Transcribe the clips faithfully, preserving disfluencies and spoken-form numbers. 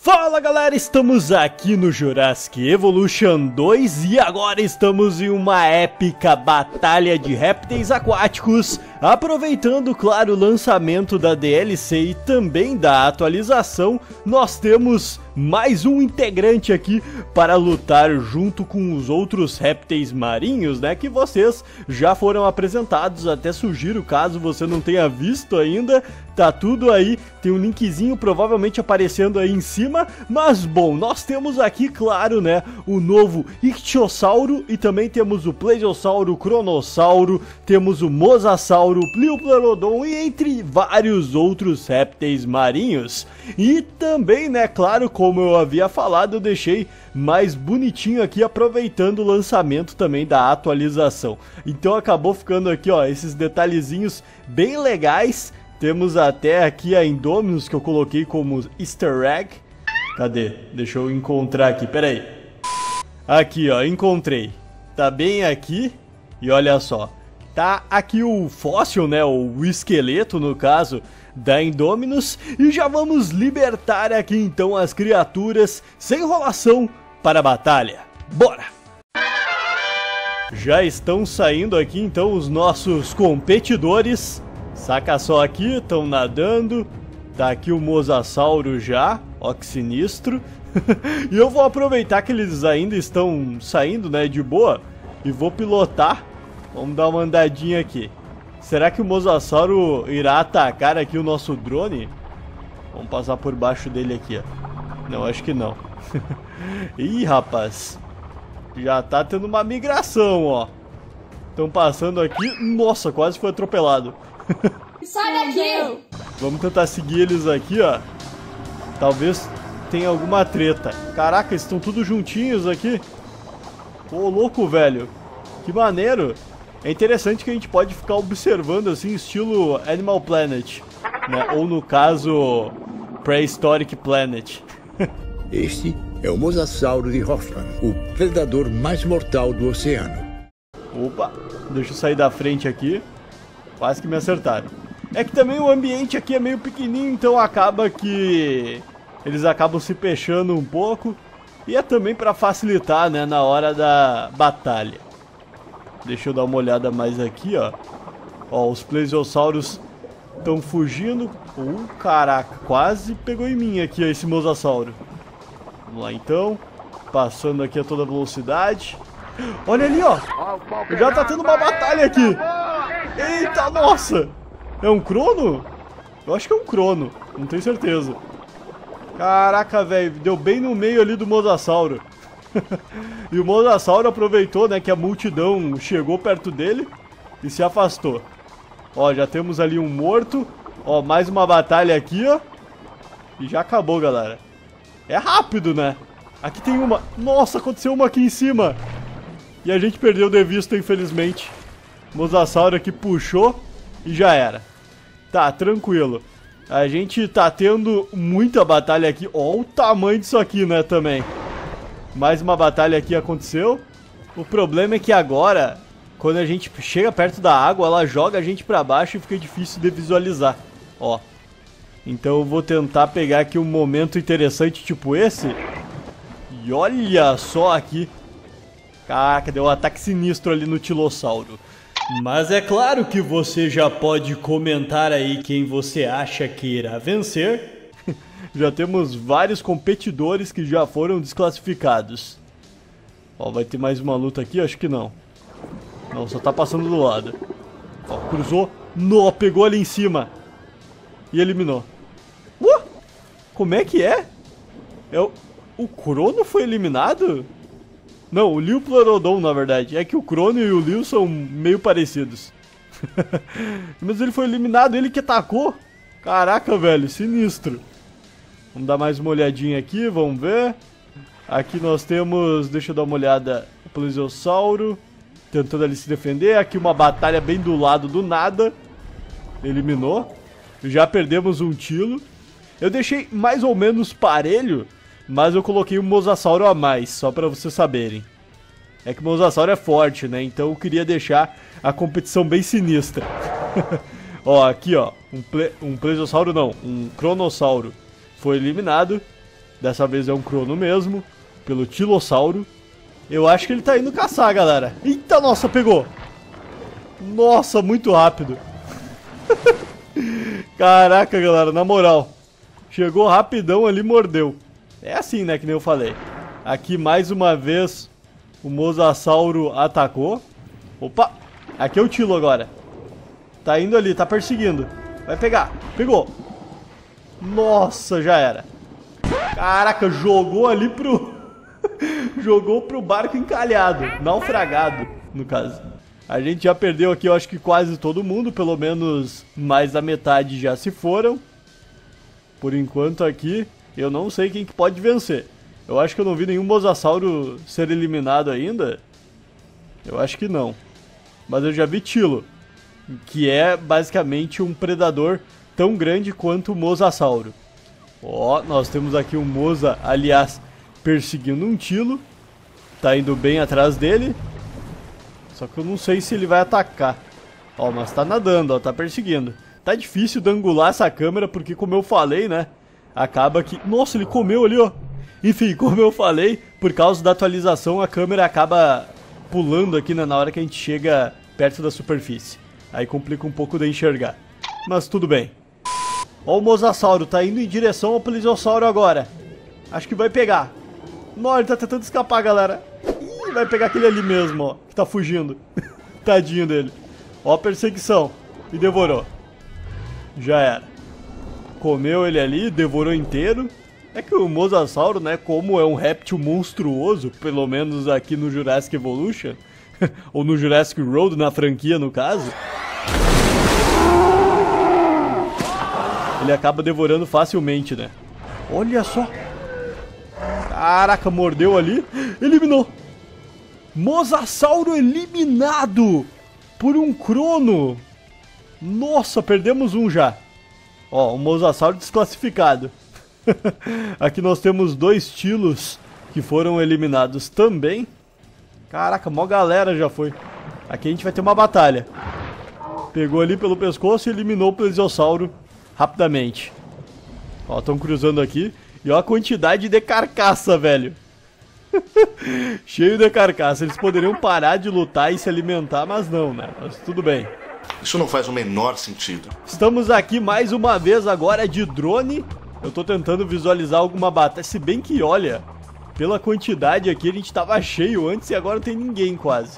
Fala galera, estamos aqui no Jurassic Evolution dois e agora estamos em uma épica batalha de répteis aquáticos, aproveitando, claro, o lançamento da D L C e também da atualização. Nós temos mais um integrante aqui para lutar junto com os outros répteis marinhos, né, que vocês já foram apresentados. Até sugiro, caso você não tenha visto ainda, tá tudo aí, tem um linkzinho provavelmente aparecendo aí em cima. Mas bom, nós temos aqui, claro, né, o novo Ichthyosauro e também temos o Plesiosauro, Cronossauro, temos o Mosasauro, Plioplerodon e entre vários outros répteis marinhos. E também, né, claro, como eu havia falado, eu deixei mais bonitinho aqui, aproveitando o lançamento também da atualização. Então acabou ficando aqui, ó, esses detalhezinhos bem legais. Temos até aqui a Indominus que eu coloquei como easter egg. Cadê? Deixa eu encontrar aqui, pera aí. Aqui, ó, encontrei. Tá bem aqui. E olha só. Tá aqui o fóssil, né, o esqueleto no caso, da Indominus. E já vamos libertar aqui então as criaturas, sem enrolação, para a batalha. Bora! Já estão saindo aqui então os nossos competidores. Saca só aqui, estão nadando. Tá aqui o Mosasauro já, ó que sinistro. E eu vou aproveitar que eles ainda estão saindo, né, de boa, e vou pilotar. Vamos dar uma andadinha aqui. Será que o Mosasauro irá atacar aqui o nosso drone? Vamos passar por baixo dele aqui, ó. Não, acho que não. Ih, rapaz. Já tá tendo uma migração, ó. Estão passando aqui. Nossa, quase foi atropelado. Sai daqui! Vamos tentar seguir eles aqui, ó. Talvez tenha alguma treta. Caraca, eles estão tudo juntinhos aqui. Ô, louco, velho. Que maneiro. É interessante que a gente pode ficar observando assim, estilo Animal Planet, né? Ou no caso, Prehistoric Planet. Este é o Mosasauro de Hoffman, o predador mais mortal do oceano. Opa, deixa eu sair da frente aqui. Quase que me acertaram. É que também o ambiente aqui é meio pequenininho, então acaba que eles acabam se fechando um pouco. E é também para facilitar, né, na hora da batalha. Deixa eu dar uma olhada mais aqui, ó. Ó, os plesiosauros estão fugindo. Uh, caraca, quase pegou em mim aqui, ó, esse mosasauro. Vamos lá então. Passando aqui a toda velocidade. Olha ali, ó. Já tá tendo uma batalha aqui. Eita, nossa. É um crono? Eu acho que é um crono, não tenho certeza. Caraca, velho, deu bem no meio ali do mosasauro. E o mosasauro aproveitou, né, que a multidão chegou perto dele e se afastou. Ó, já temos ali um morto. Ó, mais uma batalha aqui, ó. E já acabou, galera. É rápido, né? Aqui tem uma. Nossa, aconteceu uma aqui em cima. E a gente perdeu de vista, infelizmente. O mosasauro aqui puxou e já era. Tá, tranquilo. A gente tá tendo muita batalha aqui. Ó o tamanho disso aqui, né, também. Mais uma batalha aqui aconteceu. O problema é que agora, quando a gente chega perto da água, ela joga a gente pra baixo e fica difícil de visualizar. Ó. Então eu vou tentar pegar aqui um momento interessante tipo esse. E olha só aqui. Caraca, deu um ataque sinistro ali no Tilossauro. Mas é claro que você já pode comentar aí quem você acha que irá vencer. Já temos vários competidores que já foram desclassificados. Ó, vai ter mais uma luta aqui? Acho que não. Não, só tá passando do lado. Ó, cruzou. Nó, pegou ali em cima. E eliminou. Uh! Como é que é? É o... o Crono foi eliminado? Não, o Plioplerodon, na verdade. É que o Crono e o Lil são meio parecidos. Mas ele foi eliminado, ele que atacou. Caraca, velho, sinistro. Vamos dar mais uma olhadinha aqui, vamos ver. Aqui nós temos, deixa eu dar uma olhada, o Plesiosauro tentando ali se defender. Aqui uma batalha bem do lado do nada. Eliminou. Já perdemos um Tilo. Eu deixei mais ou menos parelho, mas eu coloquei um Mosasauro a mais, só pra vocês saberem. É que o Mosasauro é forte, né? Então eu queria deixar a competição bem sinistra. Ó, aqui ó, um, ple um Plesiosauro não, um Cronossauro foi eliminado. Dessa vez é um crono mesmo, pelo Tilossauro. Eu acho que ele tá indo caçar, galera. Eita, nossa, pegou. Nossa, muito rápido. Caraca, galera, na moral. Chegou rapidão ali, mordeu. É assim, né, que nem eu falei. Aqui, mais uma vez, o Mosasauro atacou. Opa, aqui é o Tilo agora. Tá indo ali, tá perseguindo. Vai pegar, pegou. Nossa, já era. Caraca, jogou ali pro... jogou pro barco encalhado, naufragado, no caso. A gente já perdeu aqui, eu acho que quase todo mundo, pelo menos mais da metade já se foram. Por enquanto aqui, eu não sei quem que pode vencer. Eu acho que eu não vi nenhum Mosasauro ser eliminado ainda. Eu acho que não. Mas eu já vi Tilo, que é basicamente um predador tão grande quanto o Mosasauro. Ó, nós temos aqui um Mosa, aliás, perseguindo um Tilo. Tá indo bem atrás dele. Só que eu não sei se ele vai atacar. Ó, mas tá nadando, ó, tá perseguindo. Tá difícil de angular essa câmera, porque como eu falei, né, acaba que... Nossa, ele comeu ali, ó. Enfim, como eu falei, por causa da atualização, a câmera acaba pulando aqui, né, na hora que a gente chega perto da superfície. Aí complica um pouco de enxergar. Mas tudo bem. Ó, o Mosasauro tá indo em direção ao Plesiosauro agora. Acho que vai pegar. Não, ele tá tentando escapar, galera. Ih, vai pegar aquele ali mesmo, ó, que tá fugindo. Tadinho dele. Ó a perseguição. E devorou. Já era. Comeu ele ali, devorou inteiro. É que o Mosasauro, né, como é um réptil monstruoso, pelo menos aqui no Jurassic Evolution, ou no Jurassic World, na franquia no caso, ele acaba devorando facilmente, né? Olha só. Caraca, mordeu ali. Eliminou. Mosasauro eliminado por um crono. Nossa, perdemos um já. Ó, o Mosasauro desclassificado. Aqui nós temos dois Tilos que foram eliminados também. Caraca, mó galera já foi. Aqui a gente vai ter uma batalha. Pegou ali pelo pescoço e eliminou o Plesiosauro rapidamente. Ó, estão cruzando aqui. E ó a quantidade de carcaça, velho. Cheio de carcaça. Eles poderiam parar de lutar e se alimentar, mas não, né? Mas tudo bem. Isso não faz o menor sentido. Estamos aqui mais uma vez agora de drone. Eu tô tentando visualizar alguma batalha. Se bem que, olha, pela quantidade aqui a gente tava cheio antes e agora não tem ninguém quase.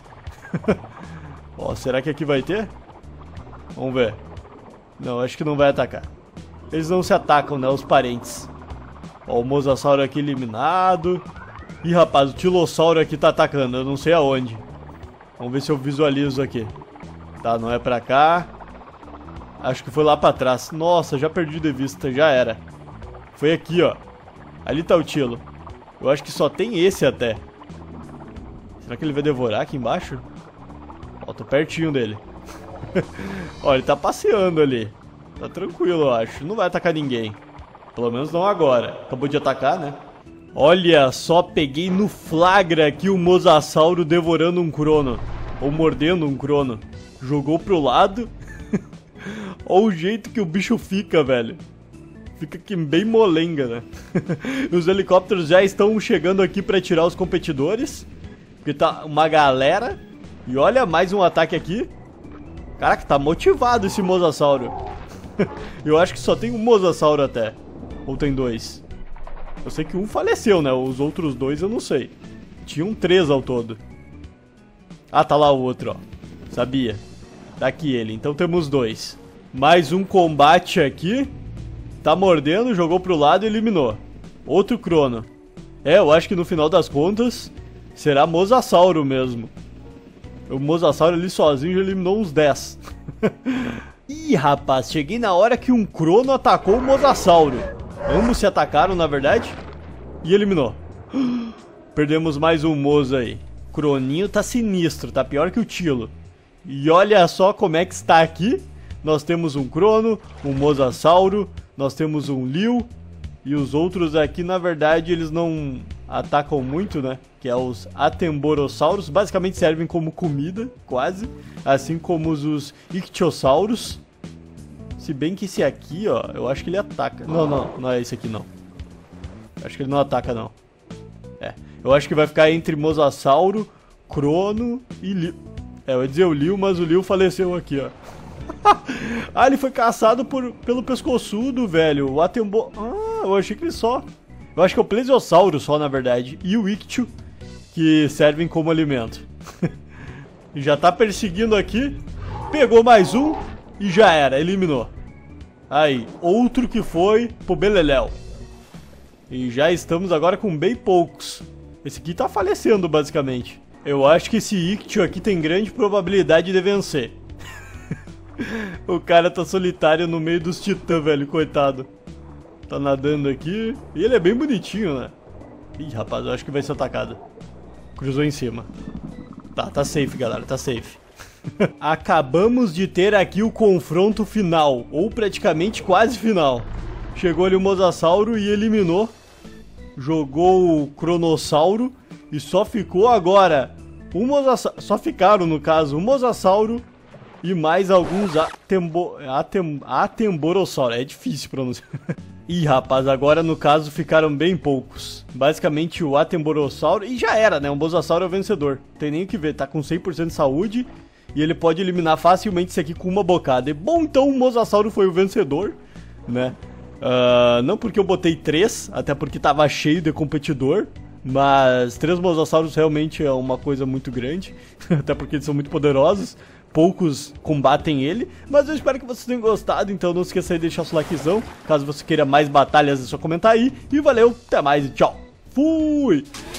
Ó, será que aqui vai ter? Vamos ver. Não, acho que não vai atacar. Eles não se atacam, né? Os parentes. Ó, o Mosasauro aqui eliminado. Ih, rapaz, o Tilossauro aqui tá atacando. Eu não sei aonde. Vamos ver se eu visualizo aqui. Tá, não é pra cá. Acho que foi lá pra trás. Nossa, já perdi de vista, já era. Foi aqui, ó. Ali tá o Tilo. Eu acho que só tem esse até. Será que ele vai devorar aqui embaixo? Ó, tô pertinho dele. Ó, ele tá passeando ali. Tá tranquilo, eu acho. Não vai atacar ninguém. Pelo menos não agora. Acabou de atacar, né? Olha só, peguei no flagra aqui o Mosasauro devorando um crono. Ou mordendo um crono. Jogou pro lado. Olha o jeito que o bicho fica, velho. Fica aqui bem molenga, né? Os helicópteros já estão chegando aqui pra tirar os competidores. Porque tá uma galera. E olha, mais um ataque aqui. Caraca, tá motivado esse Mosasauro. Eu acho que só tem um Mosasauro até. Ou tem dois? Eu sei que um faleceu, né? Os outros dois eu não sei. Tinham três ao todo. Ah, tá lá o outro, ó. Sabia. Tá aqui ele. Então temos dois. Mais um combate aqui. Tá mordendo, jogou pro lado e eliminou. Outro crono. É, eu acho que no final das contas será Mosasauro mesmo. O Mosasauro ali sozinho já eliminou uns dez. Ih, rapaz, cheguei na hora que um crono atacou o Mosasauro. Ambos se atacaram, na verdade. E eliminou. Perdemos mais um Mosa aí. Croninho tá sinistro, tá pior que o Tilo. E olha só como é que está aqui. Nós temos um crono, um Mosasauro, nós temos um Liu. E os outros aqui, na verdade, eles não atacam muito, né? Que é os Atemborossauros. Basicamente servem como comida, quase. Assim como os Ictiossauros. Se bem que esse aqui, ó, eu acho que ele ataca. Não, não, não é esse aqui, não. Acho que ele não ataca, não. É. Eu acho que vai ficar entre Mosasauro, Crono e Liu. É, eu ia dizer o Liu, mas o Liu faleceu aqui, ó. Ah, ele foi caçado por, pelo pescoçudo, velho. O Atembo... Ah, eu achei que ele só... Eu acho que é o Plesiosauro só, na verdade. E o Ictio, que servem como alimento. Já tá perseguindo aqui. Pegou mais um e já era, eliminou. Aí, outro que foi pro Beleléu. E já estamos agora com bem poucos. Esse aqui tá falecendo, basicamente. Eu acho que esse Ictio aqui tem grande probabilidade de vencer. O cara tá solitário no meio dos titãs, velho, coitado. Tá nadando aqui. E ele é bem bonitinho, né? Ih, rapaz, eu acho que vai ser atacado. Cruzou em cima. Tá, tá safe, galera, tá safe. Acabamos de ter aqui o confronto final, ou praticamente quase final. Chegou ali o Mosasauro e eliminou. Jogou o Cronossauro e só ficou agora o Mosasauro. Só ficaram, no caso, o Mosasauro e mais alguns Atembo... Atem... Atemborossauro. É difícil pronunciar. Ih, rapaz, agora no caso ficaram bem poucos. Basicamente o Atemborossauro. E já era, né? O Mosasauro é o vencedor. Tem nem o que ver, tá com cem por cento de saúde. E ele pode eliminar facilmente isso aqui com uma bocada. E bom, então o Mosasauro foi o vencedor, né? Uh, não porque eu botei três, até porque tava cheio de competidor. Mas três Mosasauros realmente é uma coisa muito grande. Até porque eles são muito poderosos. Poucos combatem ele. Mas eu espero que vocês tenham gostado. Então não esqueça de deixar o seu likezão. Caso você queira mais batalhas, é só comentar aí. E valeu, até mais e tchau. Fui!